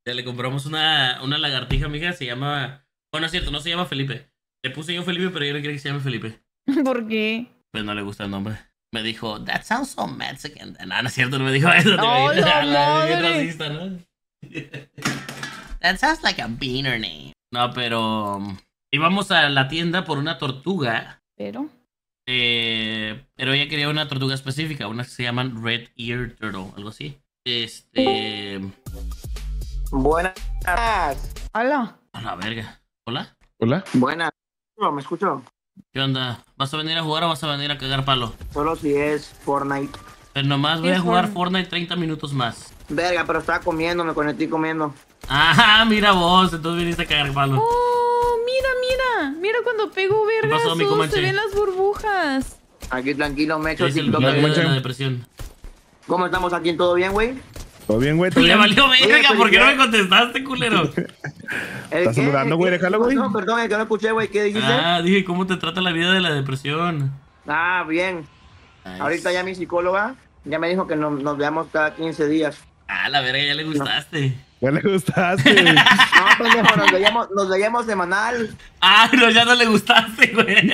Ya le compramos una lagartija, amiga, se llama... Bueno, es cierto, no se llama Felipe. Le puse yo Felipe, pero yo no quiero que se llame Felipe. ¿Por qué? Pues no le gusta el nombre. Me dijo, that sounds so Mexican. No, no es cierto, no me dijo eso. ¡Oh, Te la imaginas. Bien madre! racista, ¿no? That sounds like a beaner name. No, pero... íbamos a la tienda por una tortuga. Pero... Pero ella quería una tortuga específica, unas que se llaman Red Ear Turtle, algo así. Buenas. Hola. A la verga. ¿Hola? Hola. Buenas. ¿Me escucho? ¿Qué onda? ¿Vas a venir a jugar o vas a venir a cagar palo? Solo si es Fortnite. Pero nomás voy a jugar Fortnite 30 minutos más. Verga, pero estaba comiendo, me conecté comiendo. Ah, mira vos, entonces viniste a cagar palo. ¡Oh! Mira, mira. Mira cuando pego pasó, mi vergazos. Comanche? Se ven las burbujas. Aquí tranquilo, me echo Es el TikTok. video de Comanche. la depresión. ¿Cómo estamos aquí? ¿Todo bien, güey? ¿Todo bien, güey? ¿Todo Le bien? valió verga, Oye, ¿por qué no me felicidades. contestaste, culero? ¿Estás saludando, güey? Déjalo, güey. No, perdón, es que no escuché, güey. ¿Qué dijiste? Ah, dije, ¿cómo te trata la vida de la depresión? Ah, bien. Ay, Ahorita ya mi psicóloga ya me dijo que nos veamos cada 15 días. Ah, la verga, ya le gustaste. Ya le gustaste. No, pendejo, nos veíamos semanal. Ah, no, ya no le gustaste, güey.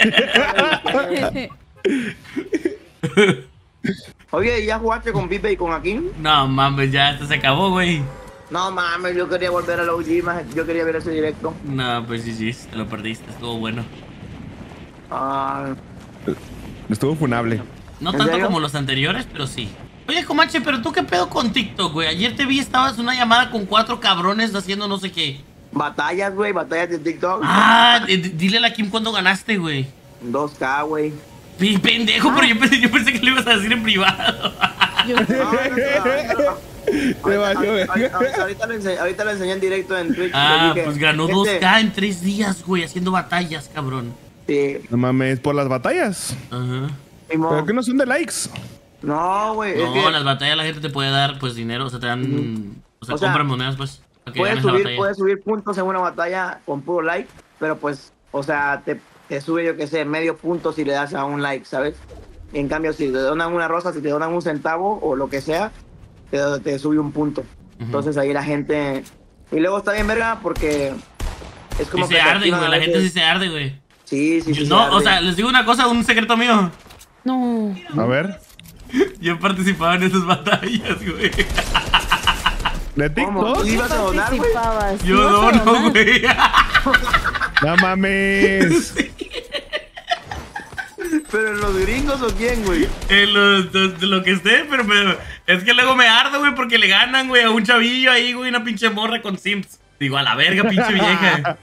Oye, ¿y ya jugaste con Pipe y con Akin? No, mames, ya esto se acabó, güey. No mames, yo quería volver a la OG, más yo quería ver ese directo. No, pues sí, te lo perdiste, estuvo bueno. Ah, Estuvo funable. No ¿En tanto serio? como los anteriores, pero sí. Oye, Comanche, pero tú qué pedo con TikTok, güey. Ayer te vi, estabas en una llamada con 4 cabrones haciendo no sé qué. batallas, güey, batallas de TikTok. Ah, dile a la Kim cuándo ganaste, güey. 2K, güey. Pendejo, pero yo pensé que lo ibas a decir en privado. Yo- Te valió, güey. Ahorita lo enseñé en directo en Twitch. Ah, le dije, pues ganó "Gente, 2K en 3 días, güey, haciendo batallas, cabrón. Sí, No mames, por las batallas. Ajá. Simón. Pero que no son de likes. No, güey, es No, que las batallas la gente te puede dar, pues, dinero, o sea, te dan... O sea, O sea, compran monedas, pues, para que ganes la batalla. puedes subir puntos en una batalla con puro like, pero pues, o sea, te sube, yo qué sé, medio punto si le das a un like, ¿sabes? En cambio, si te donan una rosa, si te donan un centavo o lo que sea, te sube un punto. Entonces ahí la gente... Y luego está bien verga porque es como Y que se te arde, activan güey, a la gente sí veces. se arde, güey. Sí, sí, sí. No, se o arde. sea, les digo una cosa, un secreto mío. No. A ver. Yo participaba en esas batallas, güey. ¿De ¿Cómo? TikTok? ¿Tú ibas a donar, güey? Participabas. Yo ¿Ibas a dono, donar? güey. No mames. ¿Pero en los gringos o quién, güey? De lo que esté, pero es que luego me ardo, güey, porque le ganan, güey, a un chavillo ahí, güey, una pinche morra con Sims. Digo, a la verga, pinche vieja.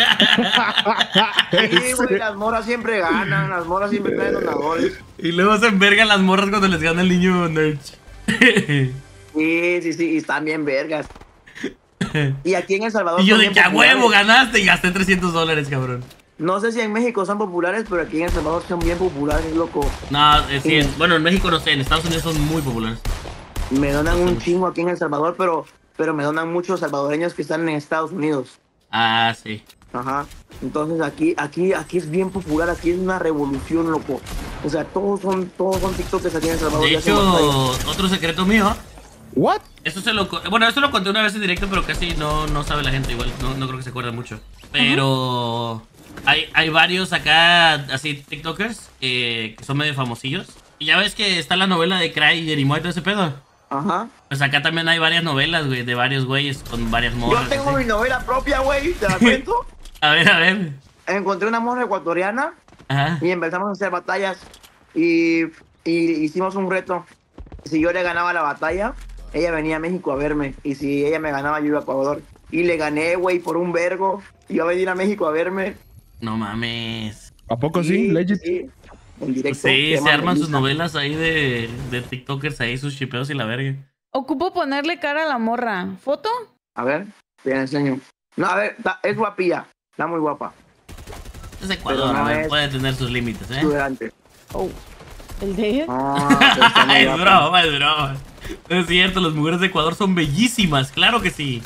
Sí, güey, las moras siempre ganan, las moras siempre traen donadores. Y luego se envergan las morras cuando les gana el niño Nerch. Sí, sí, sí, y están bien vergas. Y aquí en El Salvador Y yo son de bien que a populares. huevo ganaste y gasté $300, cabrón. No sé si en México son populares, pero aquí en El Salvador son bien populares, loco. No, sí, bueno, en México no sé, en Estados Unidos son muy populares. Me donan un chingo aquí en El Salvador, pero me donan muchos salvadoreños que están en Estados Unidos. Ah, sí. Ajá. Entonces aquí es bien popular, aquí es una revolución, loco. O sea, todos son TikTokers aquí en El Salvador. De ya hacen hecho, batallas. otro secreto mío. ¿What? Bueno, esto lo conté una vez en directo, pero casi no sabe la gente, igual, no creo que se acuerda mucho. Pero hay varios acá, así, TikTokers, que son medio famosillos. Y ya ves que está la novela de Cry y Jerimoy y todo ese pedo. Ajá. Pues acá también hay varias novelas, güey, de varios güeyes con varias morras. Yo tengo así. mi novela propia, güey, te la cuento. A ver. Encontré una morra ecuatoriana Ajá. y empezamos a hacer batallas y hicimos un reto. Si yo le ganaba la batalla, ella venía a México a verme. Y si ella me ganaba, yo iba a Ecuador. Y le gané, güey, por un vergo. Iba a venir a México a verme. No mames. ¿A poco sí? Legit. Sí, en directo. Sí, se llama arman sus Melissa. novelas ahí de TikTokers ahí, sus chipeos y la verga. Ocupo ponerle cara a la morra. ¿Foto? A ver, te la enseño. No, a ver, es guapilla. Está muy guapa. Es Ecuador, Pero no a ver, es- puede tener sus límites, ¿eh? Exuberante. Oh. ¿El de ella? No, pero está muy Es guapa. broma, es broma. No es cierto, las mujeres de Ecuador son bellísimas, claro que sí.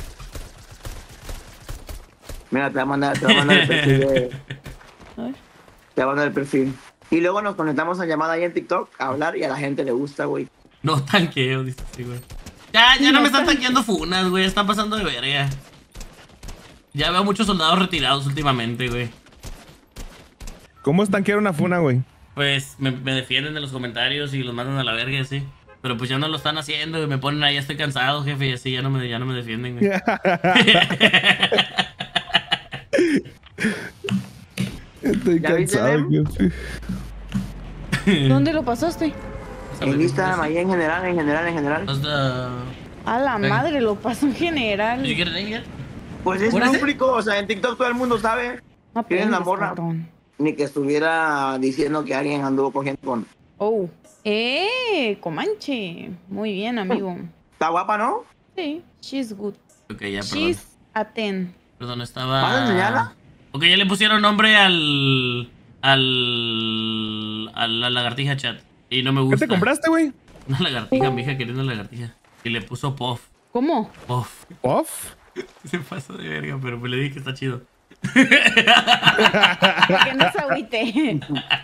Mira, te voy a mandar el perfil de... A ver. Te voy a mandar el perfil. Y luego nos conectamos a llamada ahí en TikTok a hablar y a la gente le gusta, güey. No tanqueo, dice sí, güey. Ya no me están tanqueando funas, güey. Están pasando de verga. Ya veo muchos soldados retirados últimamente, güey. ¿Cómo estanquear una funa, güey? Pues me defienden en los comentarios y los mandan a la verga, sí. Pero pues ya no lo están haciendo, güey. Me ponen ahí, ya estoy cansado, jefe, y así ya no me defienden, güey. Estoy ¿Ya viste, cansado, Mem? jefe. ¿Dónde lo pasaste? En Instagram, ahí en general. Hasta... A la Venga. madre, lo paso en general. ¿You get it, nigga? Pues es ¿Acuérdate? público, o sea, en TikTok todo el mundo sabe. No ¿Quién es la aprendes, morra? cabrón. Ni que estuviera diciendo que alguien anduvo cogiendo con... Oh. Comanche. Muy bien, amigo. Está guapa, ¿no? Sí, she's good. Ok, ya, perdón. She's a 10. Perdón, estaba... ¿Vas a enseñarla? Ok, ya le pusieron nombre a la lagartija, chat. Y no me ¿Qué gusta. te compraste, güey? Una lagartija, mi hija queriendo una lagartija. Y le puso Puff. ¿Cómo? Puff. ¿Off? Se pasó de verga, pero pues le dije que está chido. Para que no se agüite.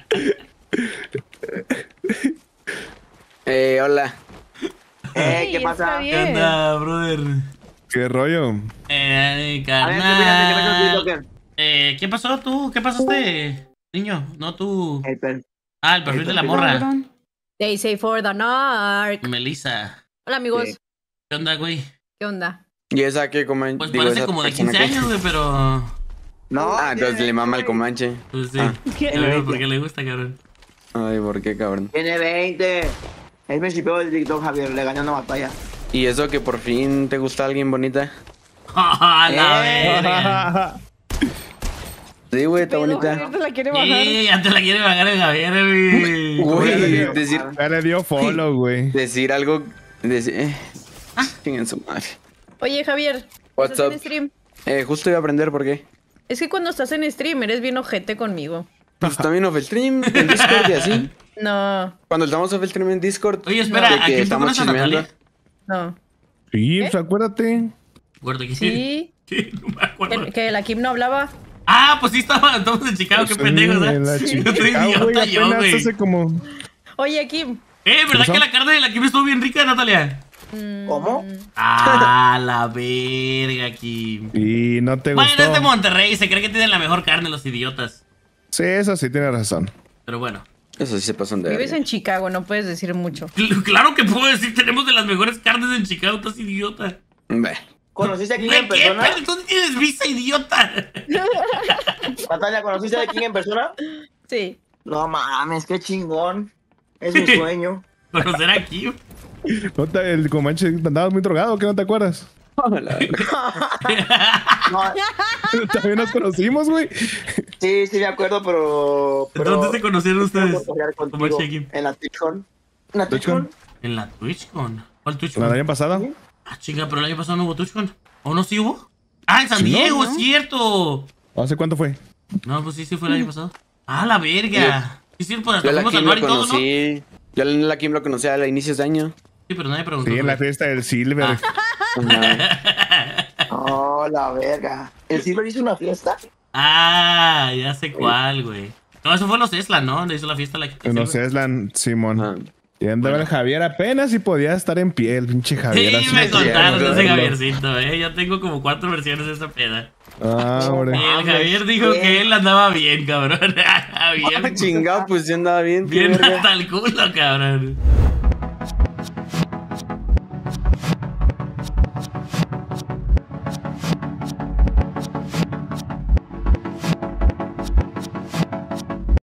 Hola. Ey, ¿Qué es pasa? Javier. ¿Qué onda, brother? ¿Qué rollo? A ver, ¿qué opinas de que Carnal. metas TikToker? ¿Qué pasó tú? ¿Qué pasaste, niño? No tú. El per- Ah, el perfil de la morra. Cabrón. They say for the narc. Melissa. Hola amigos, Sí. ¿Qué onda, güey? ¿qué onda? ¿Y esa qué Comanche? Pues Digo, parece esa como de persona 15 que- años, güey, pero... No, Ah, entonces le mama el Comanche. Pues sí. Ah. ¿Qué? Ya veo por qué le gusta, cabrón. Ay, ¿por qué, cabrón? Tiene 20. Es mi chipeo del TikTok, Javier. Le ganó una batalla. ¿Y eso que por fin te gusta alguien bonita? ¡Ah, la verga! Sí, güey, está Pero bonita. Javier te la quiere bajar. Sí, ya te la quiere bajar el Javier, güey. Güey, decir, Ya le dio follow, güey. decir algo... Decir, chinguen su madre. Oye Javier, What's ¿estás up? en stream? Justo iba a aprender por qué. Es que cuando estás en stream eres bien ojete conmigo. Pues también off stream en Discord y así. No, Cuando estamos off stream en Discord. Oye, espera, de ¿a que quién tú estamos conoces a chismeando. Natalia? no. Sí, pues acuérdate. Acuerdo que Sí, Sí, no me acuerdo. que la Kim no hablaba. Ah, pues sí, estamos en Chicago, qué Sí, pendejos, en la ¿eh? Chicago, Estoy güey, idiota yo, apenas güey. hace como... Oye Kim, ¿Verdad pasó? que la carne de la Kim estuvo bien rica, Natalia? ¿Cómo? Ah, la verga, Kim. Y no te Bueno, gustó. es de Monterrey, se cree que tienen la mejor carne los idiotas. Sí, eso sí, tiene razón. Pero bueno. Eso sí se pasan de vives verga. en Chicago, no puedes decir mucho. Claro que puedo decir, tenemos de las mejores carnes en Chicago, estás idiota. Ve. ¿Conociste a King ¿De en qué? persona? Pero tú no tienes visa, idiota. Natalia, ¿conociste a King en persona? Sí. No mames, qué chingón. Es mi sueño. Conocer a Kim. ¿No el Comanche andabas muy drogado? ¿Qué no te acuerdas? No, También nos conocimos, güey. sí, sí me acuerdo, pero... ¿Dónde se conocieron ustedes? Contigo, Como Kim. en la TwitchCon. ¿En la TwitchCon? TwitchCon? En la TwitchCon. ¿Cuál ¿La TwitchCon? del año pasado? Ah, chinga, pero el año pasado no hubo TwitchCon. ¿O no sí hubo? Ah, en San Sí, Diego, ¿no? es cierto. ¿Hace cuánto fue? No, pues sí fue el año pasado. Ah, la verga. Sí, pues Yo hasta a la fuimos al Kim bar lo y todo, ¿no? Sí, conocí. Yo a la Kim lo conocí a inicios de año. pero nadie preguntó. Sí, en la güey. fiesta del Silver. Ajá. Oh, la verga. ¿El Silver hizo una fiesta? Ah, ya sé cuál, güey. No, eso fue en los Tesla, ¿no? Donde hizo la fiesta la No sé, es la Simón. Ajá. Y andaba el Javier apenas y podía estar en pie, el pinche Javier. Sí, así. me contaron de ese cierto. Javiercito, Yo tengo como 4 versiones de esa peda. Ah, hombre. Y el mames, Javier dijo bien. que él andaba bien, cabrón. Ah, bien, chingado, pues yo andaba bien. qué bien verga. hasta el culo, cabrón.